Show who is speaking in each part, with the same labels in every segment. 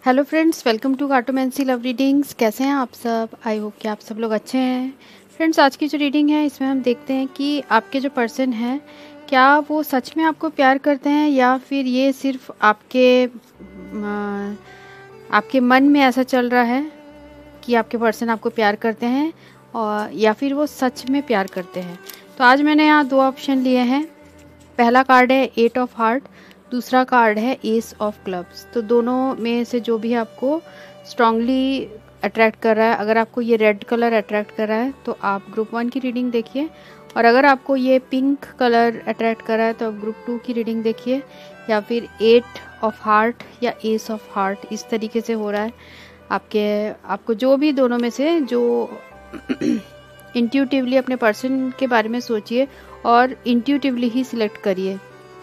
Speaker 1: Hello friends, welcome to cartomancy love readings. कैसे हैं आप सब? आई होप कि आप सब लोग अच्छे हैं। फ्रेंड्स, आज की जो रीडिंग है इसमें हम देखते हैं कि आपके जो पर्सन हैं क्या वो सच में आपको प्यार करते हैं या फिर ये सिर्फ आपके मन में ऐसा चल रहा है कि आपके पर्सन आपको प्यार करते हैं और या फिर वो सच में प्यार करते हैं। तो आज मैंने यहाँ दो ऑप्शन लिए हैं। पहला कार्ड है 8 ऑफ हार्ट, दूसरा कार्ड है एस ऑफ क्लब्स। तो दोनों में से जो भी आपको स्ट्रांगली अट्रैक्ट कर रहा है, अगर आपको ये रेड कलर अट्रैक्ट कर रहा है तो आप ग्रुप 1 की रीडिंग देखिए, और अगर आपको ये पिंक कलर अट्रैक्ट कर रहा है तो आप ग्रुप 2 की रीडिंग देखिए, या फिर 8 ऑफ हार्ट या एस ऑफ हार्ट इस तरीके से हो रहा है आपको जो भी दोनों में से जो इंट्यूटिवली अपने पर्सन के बारे में सोचिए और इंट्यूटिवली ही सिलेक्ट करिए।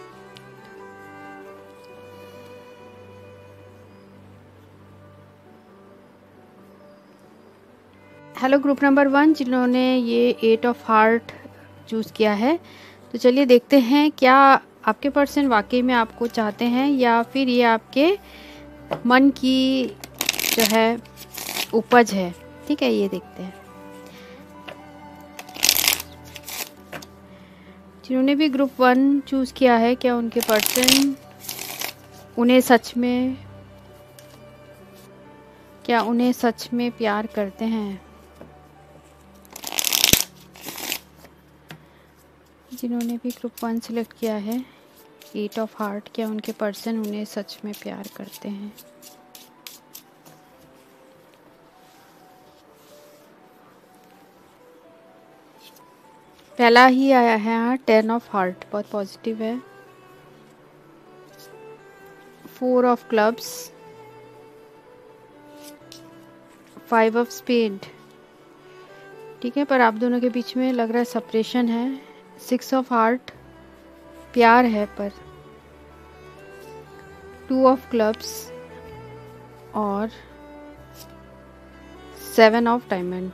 Speaker 1: हेलो ग्रुप नंबर 1 जिन्होंने ये 8 ऑफ हार्ट चूज़ किया है, तो चलिए देखते हैं क्या आपके पर्सन वाकई में आपको चाहते हैं या फिर ये आपके मन की जो है उपज है। ठीक है, ये देखते हैं। जिन्होंने भी ग्रुप 1 चूज़ किया है, क्या उनके पर्सन उन्हें सच में प्यार करते हैं? जिन्होंने भी ग्रुप 1 सिलेक्ट किया है 8 ऑफ हार्ट, क्या उनके पर्सन उन्हें सच में प्यार करते हैं? पहला ही आया है यहाँ 10 ऑफ हार्ट, बहुत पॉजिटिव है। 4 ऑफ क्लब्स, 5 ऑफ स्पेड। ठीक है, पर आप दोनों के बीच में लग रहा है सेपरेशन है। 6 ऑफ हार्ट, प्यार है पर 2 ऑफ क्लब्स और 7 of diamond.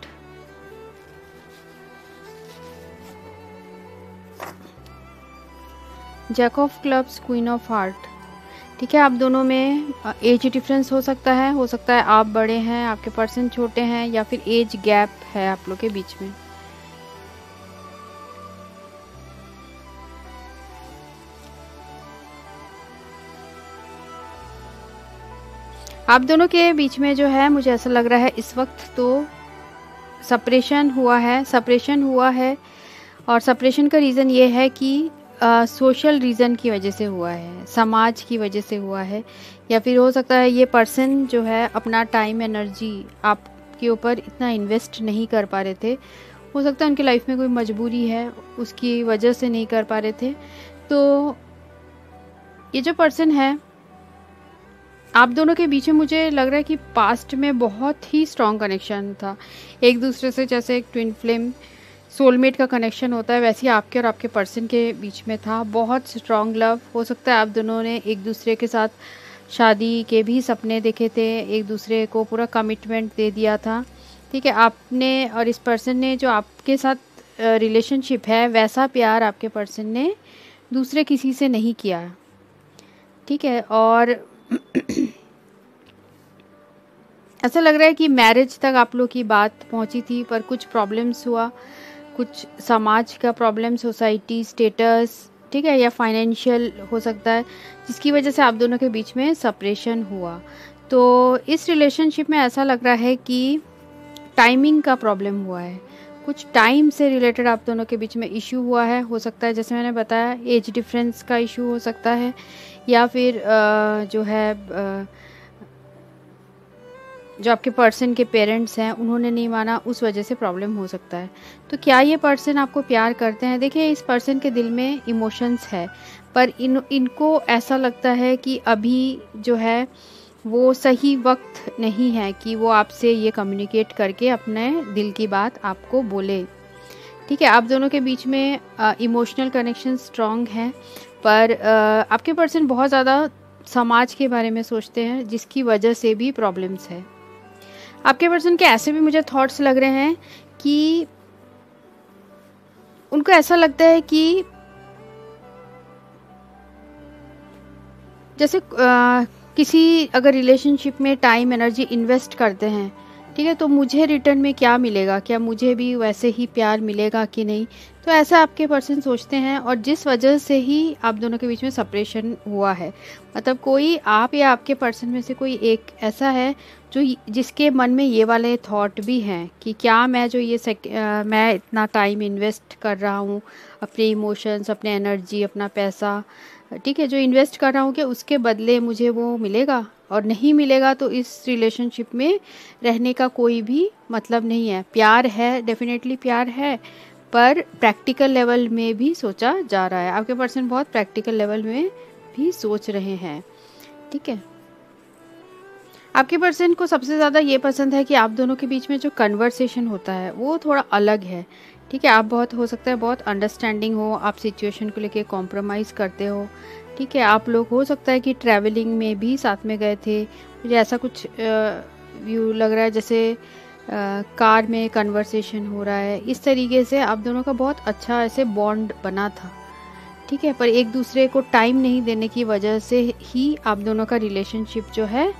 Speaker 1: Jack of clubs, queen of heart. ठीक है, आप दोनों में एज डिफरेंस हो सकता है आप बड़े हैं, आपके पर्सन छोटे हैं, या फिर एज गैप है आप लोग के बीच में। आप दोनों के बीच में जो है मुझे ऐसा लग रहा है इस वक्त तो सेपरेशन हुआ है और सेपरेशन का रीज़न ये है कि सोशल रीज़न की वजह से हुआ है, समाज की वजह से हुआ है, या फिर हो सकता है ये पर्सन जो है अपना टाइम एनर्जी आपके ऊपर इतना इन्वेस्ट नहीं कर पा रहे थे। हो सकता है उनकी लाइफ में कोई मजबूरी है, उसकी वजह से नहीं कर पा रहे थे। तो ये जो पर्सन है आप दोनों के बीच में मुझे लग रहा है कि पास्ट में बहुत ही स्ट्रॉन्ग कनेक्शन था एक दूसरे से, जैसे एक ट्विन फ्लेम सोलमेट का कनेक्शन होता है वैसे ही आपके और आपके पर्सन के बीच में था। बहुत स्ट्रॉन्ग लव। हो सकता है आप दोनों ने एक दूसरे के साथ शादी के भी सपने देखे थे, एक दूसरे को पूरा कमिटमेंट दे दिया था। ठीक है, आपने और इस पर्सन ने जो आपके साथ रिलेशनशिप है वैसा प्यार आपके पर्सन ने दूसरे किसी से नहीं किया। ठीक है, और ऐसा लग रहा है कि मैरिज तक आप लोग की बात पहुंची थी पर कुछ प्रॉब्लम्स हुआ, कुछ समाज का प्रॉब्लम, सोसाइटी स्टेटस, ठीक है, या फाइनेंशियल हो सकता है, जिसकी वजह से आप दोनों के बीच में सेपरेशन हुआ। तो इस रिलेशनशिप में ऐसा लग रहा है कि टाइमिंग का प्रॉब्लम हुआ है, कुछ टाइम से रिलेटेड आप दोनों के बीच में इशू हुआ है। हो सकता है जैसे मैंने बताया एज डिफरेंस का इशू हो सकता है, या फिर जो है जो आपके पर्सन के पेरेंट्स हैं उन्होंने नहीं माना, उस वजह से प्रॉब्लम हो सकता है। तो क्या ये पर्सन आपको प्यार करते हैं? देखिए, इस पर्सन के दिल में इमोशंस है पर इनको ऐसा लगता है कि अभी जो है वो सही वक्त नहीं है कि वो आपसे ये कम्युनिकेट करके अपने दिल की बात आपको बोले। ठीक है, आप दोनों के बीच में इमोशनल कनेक्शन स्ट्रॉन्ग है पर आपके पर्सन बहुत ज़्यादा समाज के बारे में सोचते हैं जिसकी वजह से भी प्रॉब्लम्स है। आपके पर्सन के ऐसे भी मुझे थॉट्स लग रहे हैं कि उनको ऐसा लगता है कि जैसे किसी अगर रिलेशनशिप में टाइम एनर्जी इन्वेस्ट करते हैं, ठीक है, तो मुझे रिटर्न में क्या मिलेगा, क्या मुझे भी वैसे ही प्यार मिलेगा कि नहीं, तो ऐसा आपके पर्सन सोचते हैं। और जिस वजह से ही आप दोनों के बीच में सेपरेशन हुआ है, मतलब कोई आप या आपके पर्सन में से कोई एक ऐसा है जो जिसके मन में ये वाले थॉट भी हैं कि क्या मैं जो मैं इतना टाइम इन्वेस्ट कर रहा हूँ, अपने इमोशंस, अपने एनर्जी, अपना पैसा, ठीक है, जो इन्वेस्ट कर रहा हूँ, कि उसके बदले मुझे वो मिलेगा, और नहीं मिलेगा तो इस रिलेशनशिप में रहने का कोई भी मतलब नहीं है। प्यार है, डेफिनेटली प्यार है, पर प्रैक्टिकल लेवल में भी सोचा जा रहा है। आपके पर्सन बहुत प्रैक्टिकल लेवल में भी सोच रहे हैं, ठीक है। आपके पर्सन को सबसे ज़्यादा ये पसंद है कि आप दोनों के बीच में जो कन्वर्सेशन होता है वो थोड़ा अलग है, ठीक है। आप बहुत हो सकता है बहुत अंडरस्टैंडिंग हो, आप सिचुएशन को लेके कॉम्प्रोमाइज़ करते हो, ठीक है। आप लोग हो सकता है कि ट्रैवलिंग में भी साथ में गए थे, मुझे ऐसा कुछ व्यू लग रहा है, जैसे कार में कन्वर्सेशन हो रहा है। इस तरीके से आप दोनों का बहुत अच्छा ऐसे बॉन्ड बना था, ठीक है। पर एक दूसरे को टाइम नहीं देने की वजह से ही आप दोनों का रिलेशनशिप जो है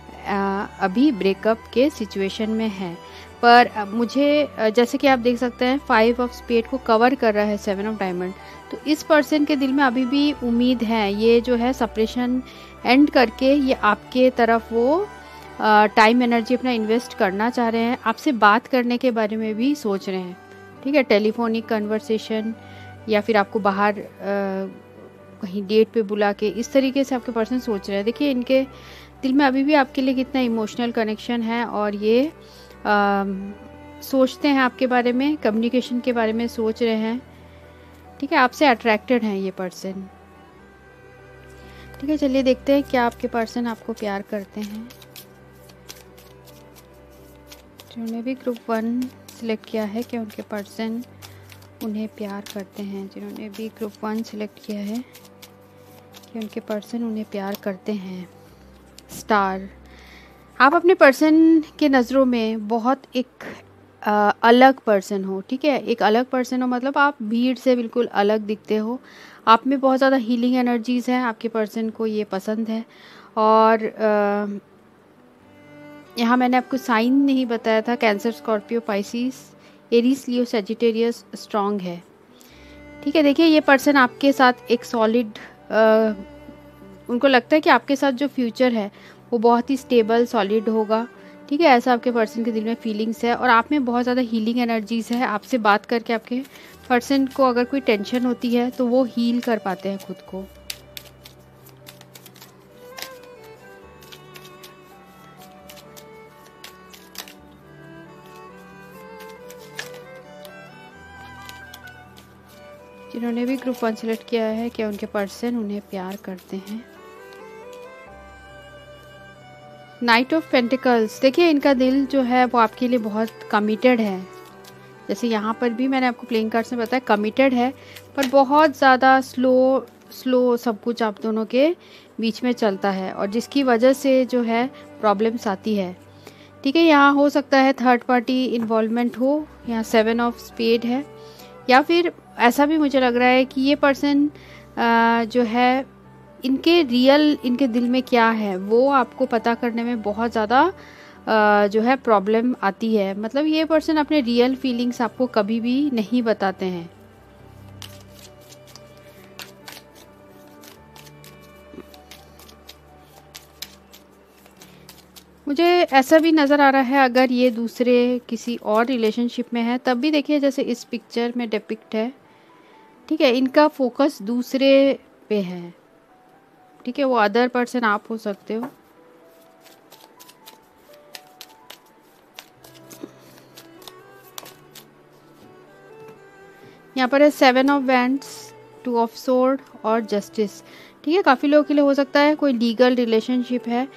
Speaker 1: अभी ब्रेकअप के सिचुएशन में है। पर मुझे जैसे कि आप देख सकते हैं 5 ऑफ स्पेड को कवर कर रहा है 7 ऑफ डायमंड, तो इस पर्सन के दिल में अभी भी उम्मीद है। ये जो है सेपरेशन एंड करके ये आपके तरफ वो टाइम एनर्जी अपना इन्वेस्ट करना चाह रहे हैं, आपसे बात करने के बारे में भी सोच रहे हैं, ठीक है। टेलीफोनिक कन्वर्सेशन या फिर आपको बाहर कहीं डेट पे बुला के, इस तरीके से आपके पर्सन सोच रहे हैं। देखिए इनके दिल में अभी भी आपके लिए कितना इमोशनल कनेक्शन है, और ये सोचते हैं आपके बारे में, कम्युनिकेशन के बारे में सोच रहे हैं, ठीक है। आपसे अट्रैक्टेड हैं ये पर्सन, ठीक है। चलिए देखते हैं क्या आपके पर्सन आपको प्यार करते हैं। जिन्होंने भी ग्रुप 1 सिलेक्ट किया है, क्या उनके पर्सन उन्हें प्यार करते हैं। जिन्होंने भी ग्रुप 1 सिलेक्ट किया है, कि उनके पर्सन उन्हें प्यार करते हैं। स्टार, आप अपने पर्सन के नज़रों में बहुत एक अलग पर्सन हो, ठीक है। एक अलग पर्सन हो मतलब आप भीड़ से बिल्कुल अलग दिखते हो, आप में बहुत ज़्यादा हीलिंग एनर्जीज़ हैं, आपके पर्सन को ये पसंद है। और यहाँ मैंने आपको साइन नहीं बताया था, Cancer, Scorpio, Pisces, Aries, Leo, Sagittarius strong है, ठीक है। देखिए ये पर्सन आपके साथ एक सॉलिड, उनको लगता है कि आपके साथ जो फ्यूचर है वो बहुत ही स्टेबल सॉलिड होगा, ठीक है। ऐसा आपके पर्सन के दिल में फीलिंग्स है, और आप में बहुत ज़्यादा हीलिंग एनर्जीज़ है। आपसे बात करके आपके पर्सन को अगर कोई टेंशन होती है तो वो हील कर पाते हैं खुद को। जिन्होंने भी ग्रुप 1 सेलेक्ट किया है, क्या उनके पर्सन उन्हें प्यार करते हैं। नाइट ऑफ पेंटिकल्स, देखिए इनका दिल जो है वो आपके लिए बहुत कमिटेड है। जैसे यहाँ पर भी मैंने आपको प्लेइंग कार्ड्स में बताया कमिटेड है, पर बहुत ज़्यादा स्लो सब कुछ आप दोनों के बीच में चलता है, और जिसकी वजह से जो है प्रॉब्लम्स आती है, ठीक है। यहाँ हो सकता है थर्ड पार्टी इन्वॉल्वमेंट हो, यहाँ 7 ऑफ स्पेड है, या फिर ऐसा भी मुझे लग रहा है कि ये पर्सन जो है इनके दिल में क्या है वो आपको पता करने में बहुत ज़्यादा जो है प्रॉब्लम आती है। मतलब ये पर्सन अपने रियल फीलिंग्स आपको कभी भी नहीं बताते हैं। मुझे ऐसा भी नज़र आ रहा है अगर ये दूसरे किसी और रिलेशनशिप में है तब भी देखिए जैसे इस पिक्चर में डिपिक्ट है, ठीक है, इनका फोकस दूसरे पे है, ठीक है। वो अदर पर्सन आप हो सकते हो। यहाँ पर है 7 ऑफ वैंड्स, 2 ऑफ सोर्ड और जस्टिस, ठीक है। काफ़ी लोगों के लिए हो सकता है कोई लीगल रिलेशनशिप है,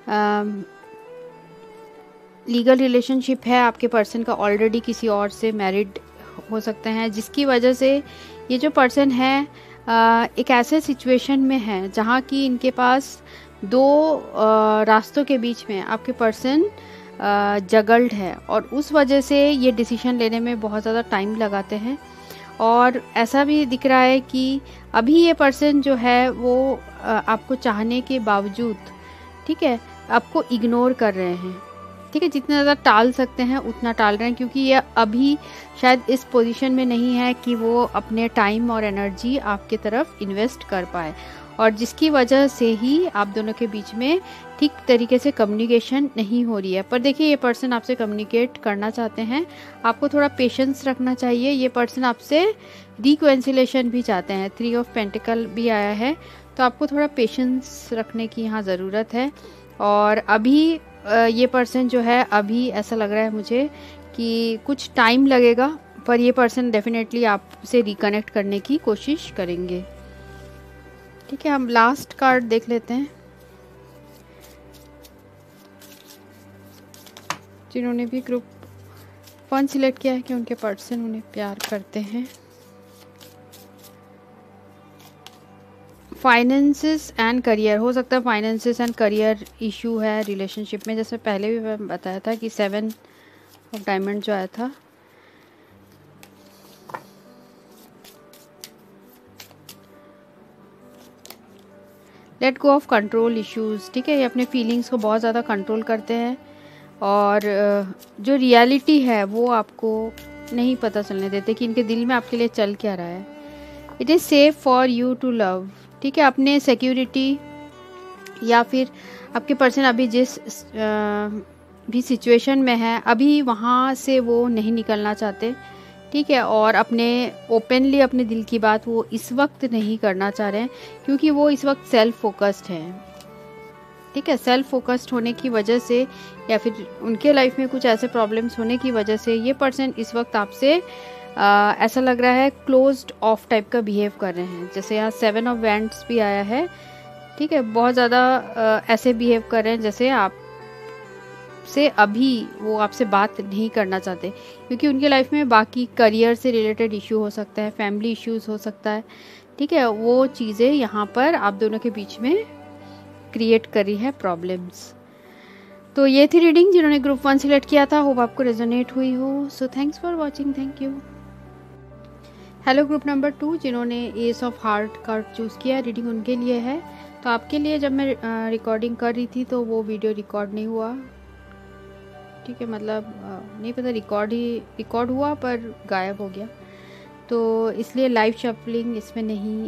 Speaker 1: लीगल रिलेशनशिप है आपके पर्सन का, ऑलरेडी किसी और से मैरिड हो सकते हैं, जिसकी वजह से ये जो पर्सन है एक ऐसे सिचुएशन में है जहाँ कि इनके पास 2 रास्तों के बीच में आपके पर्सन जगल्ड है, और उस वजह से ये डिसीजन लेने में बहुत ज़्यादा टाइम लगाते हैं। और ऐसा भी दिख रहा है कि अभी ये पर्सन जो है वो आपको चाहने के बावजूद, ठीक है, आपको इग्नोर कर रहे हैं, ठीक है, जितना ज़्यादा टाल सकते हैं उतना टाल रहे हैं, क्योंकि ये अभी शायद इस पोजीशन में नहीं है कि वो अपने टाइम और एनर्जी आपके तरफ इन्वेस्ट कर पाए, और जिसकी वजह से ही आप दोनों के बीच में ठीक तरीके से कम्युनिकेशन नहीं हो रही है। पर देखिए, ये पर्सन आपसे कम्युनिकेट करना चाहते हैं, आपको थोड़ा पेशेंस रखना चाहिए। ये पर्सन आपसे रिकॉन्सिलेशन भी चाहते हैं, 3 ऑफ पेंटिकल भी आया है, तो आपको थोड़ा पेशेंस रखने की यहाँ ज़रूरत है। और अभी ये पर्सन जो है, अभी ऐसा लग रहा है मुझे कि कुछ टाइम लगेगा, पर ये पर्सन डेफिनेटली आपसे रिकनेक्ट करने की कोशिश करेंगे। ठीक है, हम लास्ट कार्ड देख लेते हैं। जिन्होंने भी ग्रुप 1 सिलेक्ट किया है कि उनके पर्सन उन्हें प्यार करते हैं। फाइनेंसेस एंड करियर, हो सकता है फाइनेंसेस एंड करियर इशू है रिलेशनशिप में, जैसे पहले भी मैं बताया था कि 7 ऑफ डायमंड जो आया था। Let go of control issues, ठीक है, ये अपने फीलिंग्स को बहुत ज़्यादा कंट्रोल करते हैं, और जो रियलिटी है वो आपको नहीं पता चलने देते कि इनके दिल में आपके लिए चल क्या रहा है। It is safe for you to love, ठीक है, अपने सिक्योरिटी या फिर आपके पर्सन अभी जिस भी सिचुएशन में है, अभी वहाँ से वो नहीं निकलना चाहते, ठीक है, और अपने ओपनली अपने दिल की बात वो इस वक्त नहीं करना चाह रहे हैं, क्योंकि वो इस वक्त सेल्फ फोकस्ड हैं। ठीक है, सेल्फ फोकस्ड होने की वजह से या फिर उनके लाइफ में कुछ ऐसे प्रॉब्लम्स होने की वजह से ये पर्सन इस वक्त आपसे ऐसा लग रहा है क्लोज्ड ऑफ टाइप का बिहेव कर रहे हैं। जैसे यहाँ 7 ऑफ वैंड्स भी आया है, ठीक है, बहुत ज़्यादा ऐसे बिहेव कर रहे हैं जैसे आप से अभी वो आपसे बात नहीं करना चाहते, क्योंकि उनके लाइफ में बाकी करियर से रिलेटेड इशू हो सकता है, फैमिली इश्यूज हो सकता है, ठीक है, वो चीज़ें यहाँ पर आप दोनों के बीच में क्रिएट करी है प्रॉब्लम्स। तो ये थी रीडिंग जिन्होंने ग्रुप 1 सिलेक्ट किया था, होप आपको रेजोनेट हुई हो। So thanks for watching, thank you. Hello group number 2 जिन्होंने ace of heart card choose किया, रीडिंग उनके लिए है। तो आपके लिए जब मैं रिकॉर्डिंग कर रही थी तो वो वीडियो रिकॉर्ड नहीं हुआ, ठीक है, मतलब नहीं पता रिकॉर्ड हुआ पर गायब हो गया, तो इसलिए लाइव शफलिंग इसमें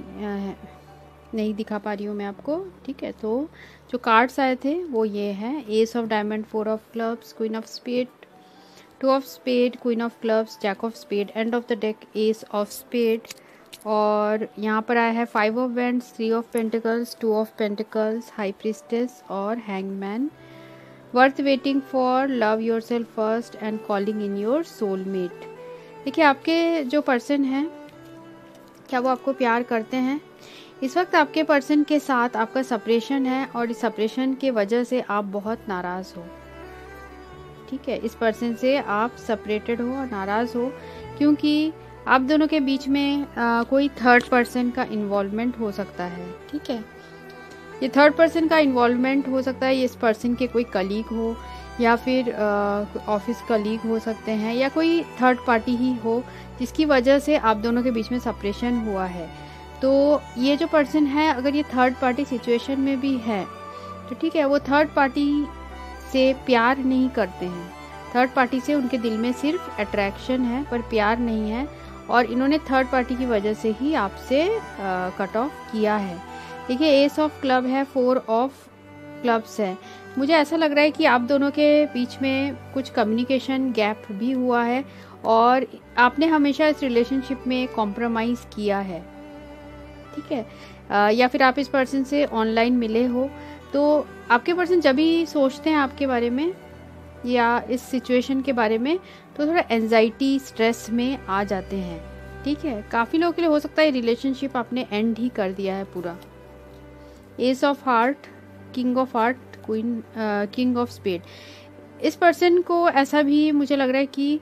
Speaker 1: नहीं दिखा पा रही हूँ मैं आपको, ठीक है। तो जो कार्ड्स आए थे वो ये हैं, ace of diamond, 4 of clubs, queen of spade, 2 of spade, queen of clubs, jack of spade, end of the deck ace of spade, और यहाँ पर आया है 5 of wands, 3 of pentacles, 2 of pentacles, high priestess और hangman. Worth waiting for, love yourself first and calling in your soulmate. देखिए, आपके जो person हैं क्या वो आपको प्यार करते हैं? इस वक्त आपके पर्सन के साथ आपका सेपरेशन है, और इस सेपरेशन के वजह से आप बहुत नाराज़ हो, ठीक है, इस पर्सन से आप सेपरेटेड हो और नाराज़ हो, क्योंकि आप दोनों के बीच में कोई थर्ड पर्सन का इन्वॉल्वमेंट हो सकता है, ठीक है। ये थर्ड पर्सन का इन्वॉल्वमेंट हो सकता है, ये इस पर्सन के कोई कलीग हो या फिर ऑफिस कलीग हो सकते हैं, या कोई थर्ड पार्टी ही हो जिसकी वजह से आप दोनों के बीच में सेपरेशन हुआ है। तो ये जो पर्सन है, अगर ये थर्ड पार्टी सिचुएशन में भी है तो ठीक है, वो थर्ड पार्टी से प्यार नहीं करते हैं, थर्ड पार्टी से उनके दिल में सिर्फ अट्रैक्शन है पर प्यार नहीं है, और इन्होंने थर्ड पार्टी की वजह से ही आपसे कट ऑफ किया है। देखिए, एस ऑफ क्लब है, 4 ऑफ क्लब्स है, मुझे ऐसा लग रहा है कि आप दोनों के बीच में कुछ कम्युनिकेशन गैप भी हुआ है, और आपने हमेशा इस रिलेशनशिप में कॉम्प्रोमाइज़ किया है, ठीक है, या फिर आप इस पर्सन से ऑनलाइन मिले हो, तो आपके पर्सन जब भी सोचते हैं आपके बारे में या इस सिचुएशन के बारे में तो थोड़ा एंजाइटी, स्ट्रेस में आ जाते हैं, ठीक है। काफ़ी लोगों के लिए हो सकता है रिलेशनशिप आपने एंड ही कर दिया है पूरा। Ace of heart, king of heart, queen, king of spade, इस पर्सन को ऐसा भी मुझे लग रहा है कि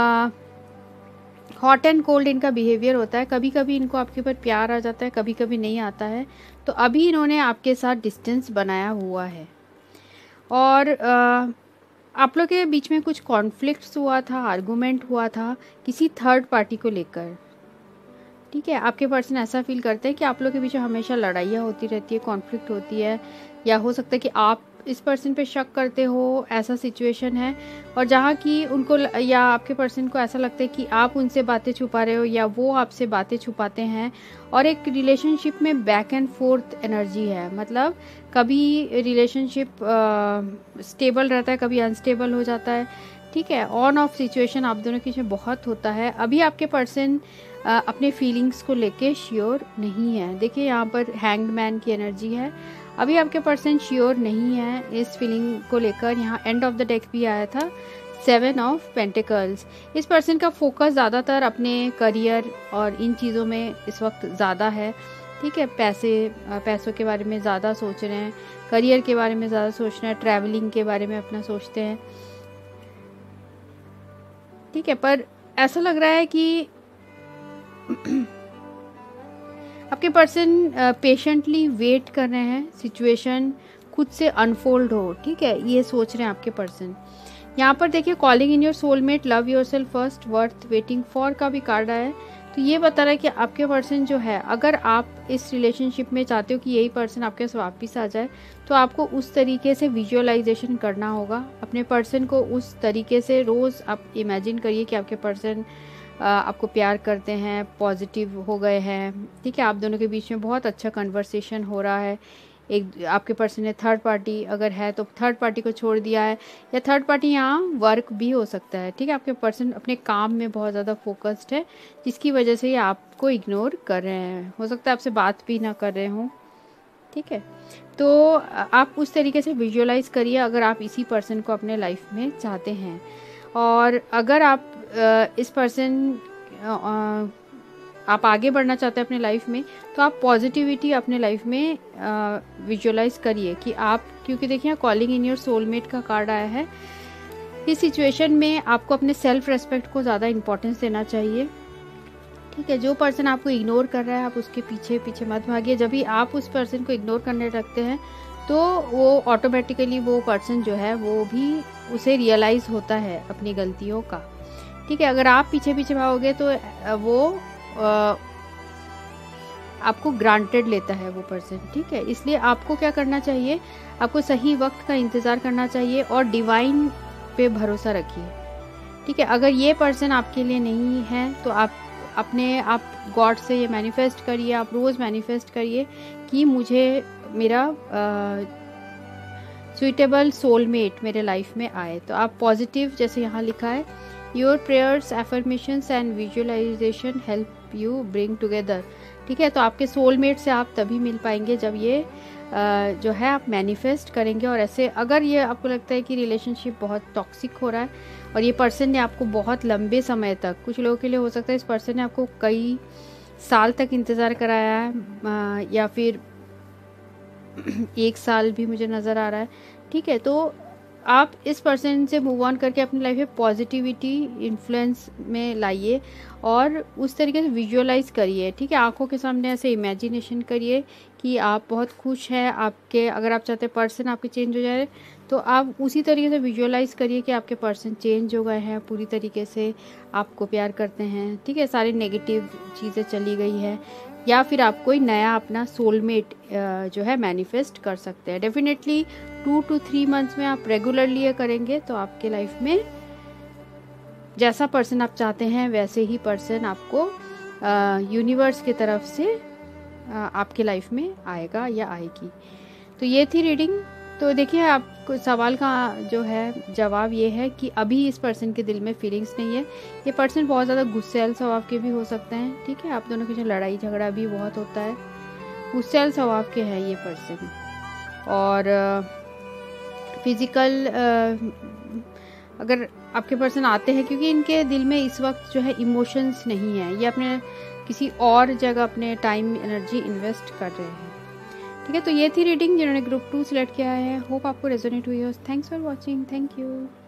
Speaker 1: हॉट एंड कोल्ड इनका बिहेवियर होता है, कभी कभी इनको आपके ऊपर प्यार आ जाता है, कभी कभी नहीं आता है, तो अभी इन्होंने आपके साथ डिस्टेंस बनाया हुआ है, और आप लोग के बीच में कुछ कॉन्फ्लिक्ट्स हुआ था, आर्गूमेंट हुआ था किसी थर्ड पार्टी को लेकर, ठीक है। आपके पर्सन ऐसा फील करते हैं कि आप लोग के बीच में हमेशा लड़ाइयाँ होती रहती है, कॉन्फ्लिक्ट होती है, या हो सकता है कि आप इस पर्सन पे शक करते हो, ऐसा सिचुएशन है। और जहाँ की उनको या आपके पर्सन को ऐसा लगता है कि आप उनसे बातें छुपा रहे हो या वो आपसे बातें छुपाते हैं। और एक रिलेशनशिप में बैक एंड फोर्थ एनर्जी है, मतलब कभी रिलेशनशिप स्टेबल रहता है, कभी अनस्टेबल हो जाता है। ठीक है, ऑन ऑफ सिचुएशन आप दोनों के बीच में बहुत होता है। अभी आपके पर्सन अपने फीलिंग्स को लेके श्योर नहीं है। देखिए यहाँ पर हैंग्ड मैन की एनर्जी है। अभी आपके पर्सन श्योर नहीं है इस फीलिंग को लेकर। यहाँ एंड ऑफ द डेक भी आया था, 7 ऑफ पेंटिकल्स। इस पर्सन का फोकस ज़्यादातर अपने करियर और इन चीज़ों में इस वक्त ज़्यादा है। ठीक है, पैसों के बारे में ज़्यादा सोच रहे हैं, करियर के बारे में ज़्यादा सोच रहे हैं, ट्रैवलिंग के बारे में अपना सोचते हैं। ठीक है, पर ऐसा लग रहा है कि आपके पर्सन पेशेंटली वेट कर रहे हैं सिचुएशन खुद से अनफोल्ड हो। ठीक है, ये सोच रहे हैं आपके पर्सन। यहाँ पर देखिए calling in your soulmate, love yourself first, worth waiting for का भी कार्ड आया है। तो ये बता रहा है कि आपके पर्सन जो है, अगर आप इस रिलेशनशिप में चाहते हो कि यही पर्सन आपके पास वापस आ जाए, तो आपको उस तरीके से विजुअलाइजेशन करना होगा। अपने पर्सन को उस तरीके से रोज़ आप इमेजिन करिए कि आपके पर्सन आपको प्यार करते हैं, पॉजिटिव हो गए हैं। ठीक है, आप दोनों के बीच में बहुत अच्छा कन्वर्सेशन हो रहा है। एक आपके पर्सन ने थर्ड पार्टी अगर है तो थर्ड पार्टी को छोड़ दिया है, या थर्ड पार्टी यहाँ वर्क भी हो सकता है। ठीक है, आपके पर्सन अपने काम में बहुत ज़्यादा फोकस्ड है, जिसकी वजह से ये आपको इग्नोर कर रहे हैं। हो सकता है आपसे बात भी ना कर रहे हों। ठीक है, तो आप उस तरीके से विजुअलाइज करिए अगर आप इसी पर्सन को अपने लाइफ में चाहते हैं। और अगर आप इस पर्सन आप आगे बढ़ना चाहते हैं अपने लाइफ में, तो आप पॉजिटिविटी अपने लाइफ में विजुअलाइज करिए कि आप, क्योंकि देखिए कॉलिंग इन योर सोलमेट का कार्ड आया है। इस सिचुएशन में आपको अपने सेल्फ रेस्पेक्ट को ज़्यादा इंपॉर्टेंस देना चाहिए। ठीक है, जो पर्सन आपको इग्नोर कर रहा है आप उसके पीछे पीछे मत भागिए। जब भी आप उस पर्सन को इग्नोर करने लगते हैं तो वो ऑटोमेटिकली वो पर्सन जो है वो भी उसे रियलाइज़ होता है अपनी गलतियों का। ठीक है, अगर आप पीछे पीछे भागोगे तो वो आपको ग्रांटेड लेता है वो पर्सन। ठीक है, इसलिए आपको क्या करना चाहिए, आपको सही वक्त का इंतज़ार करना चाहिए और डिवाइन पे भरोसा रखिए। ठीक है, अगर ये पर्सन आपके लिए नहीं है तो आप गॉड से ये मैनिफेस्ट करिए, आप रोज़ मैनिफेस्ट करिए कि मुझे मेरा सुइटेबल सोलमेट मेरे लाइफ में आए। तो आप पॉजिटिव, जैसे यहाँ लिखा है, your prayers, affirmations and visualization help you bring together. ठीक है, तो आपके सोलमेट से आप तभी मिल पाएंगे जब ये जो है आप मैनिफेस्ट करेंगे। और ऐसे अगर ये आपको लगता है कि रिलेशनशिप बहुत टॉक्सिक हो रहा है और ये पर्सन ने आपको बहुत लंबे समय तक, कुछ लोगों के लिए हो सकता है इस पर्सन ने आपको कई साल तक इंतज़ार कराया है, या फिर 1 साल भी मुझे नज़र आ रहा है। ठीक है, तो आप इस पर्सन से मूव ऑन करके अपनी लाइफ में पॉजिटिविटी इन्फ्लुएंस में लाइए और उस तरीके से विजुअलाइज करिए। ठीक है, आंखों के सामने ऐसे इमेजिनेशन करिए कि आप बहुत खुश हैं। आपके, अगर आप चाहते हैं पर्सन आपके चेंज हो जाए, तो आप उसी तरीके से विजुअलाइज करिए कि आपके पर्सन चेंज हो गए हैं, पूरी तरीके से आपको प्यार करते हैं। ठीक है, सारी नेगेटिव चीज़ें चली गई है, या फिर आप कोई नया अपना सोलमेट जो है मैनिफेस्ट कर सकते हैं। डेफिनेटली 2 to 3 मंथ्स में आप रेगुलरली ये करेंगे तो आपके लाइफ में जैसा पर्सन आप चाहते हैं वैसे ही पर्सन आपको यूनिवर्स की तरफ से आपके लाइफ में आएगा या आएगी। तो ये थी रीडिंग। तो देखिए, आपको सवाल का जो है जवाब ये है कि अभी इस पर्सन के दिल में फीलिंग्स नहीं है। ये पर्सन बहुत ज़्यादा गुस्सैल स्वभाव के भी हो सकते हैं। ठीक है, आप दोनों के जो लड़ाई झगड़ा भी बहुत होता है, गुस्सैल स्वभाव के हैं ये पर्सन। और फिज़िकल अगर आपके पर्सन आते हैं, क्योंकि इनके दिल में इस वक्त जो है इमोशंस नहीं है, ये अपने किसी और जगह अपने टाइम एनर्जी इन्वेस्ट कर रहे हैं। ठीक है, तो ये थी रीडिंग जिन्होंने ग्रुप 2 सिलेक्ट किया है। होप आपको रेजोनेट हुई हो। Thanks for watching. Thank you.